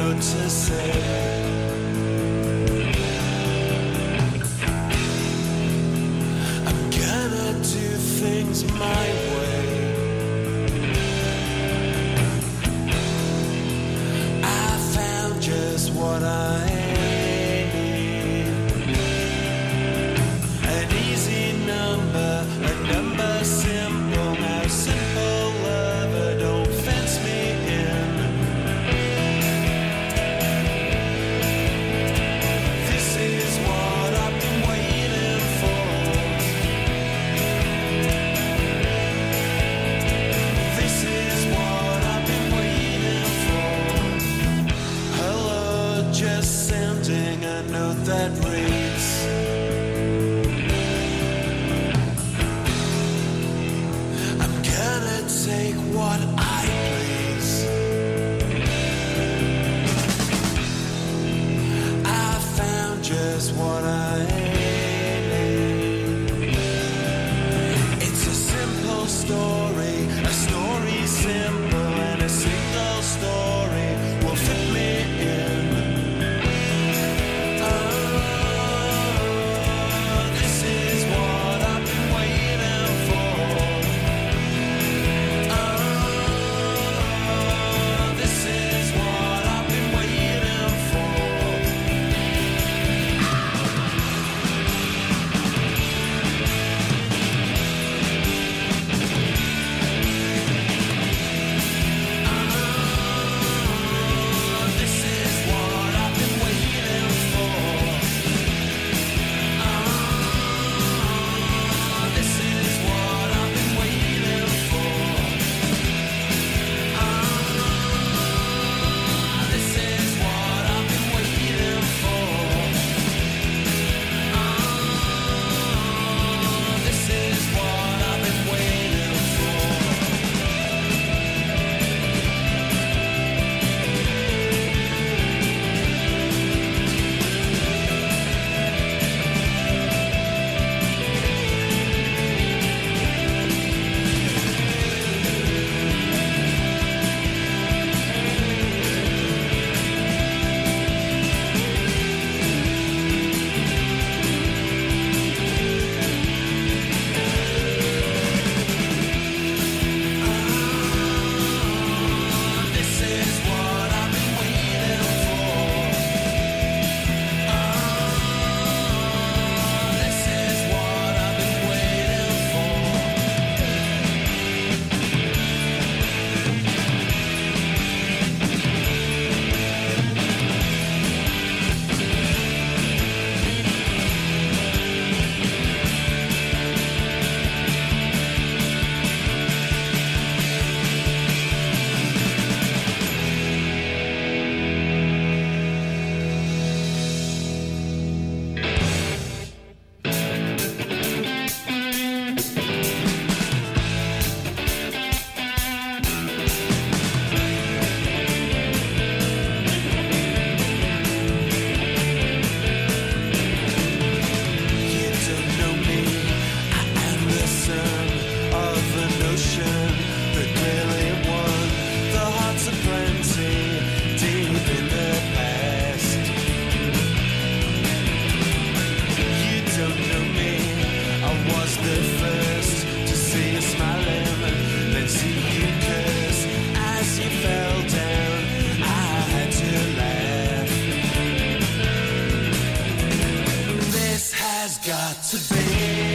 notice it. I'm gonna do things my way. I found just what I need. An easy number, a number simple. Now simple lover, don't fence me in. This is what I've been waiting for. This is what I've been waiting for. Hello, just sending a note that reads, I'm gonna take what I please. I found just what I need. It's a simple story, a story simple, and a single story will fit me in. Oh, this is what I've been waiting for. Oh, this is what I've been waiting for. This is what I've been waiting for. This is what I've been waiting for. This is what I've been waiting for. This is what I've been waiting for. This is what I've been waiting for. This is what I've been waiting for. You don't know me, I am the son of an ocean that clearly won the hearts of plenty deep in the past. You don't know me, I was the first to see you smiling, then see you curse as you fell down. I had to laugh. This has got to be